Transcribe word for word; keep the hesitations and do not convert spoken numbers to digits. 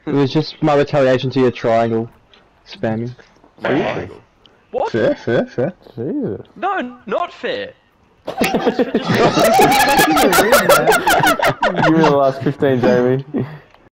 It was just my retaliation to your triangle spamming. Triangle. What? Fair, fair, fair. Jesus. No, not fair. Give me the last fifteen, Jamie.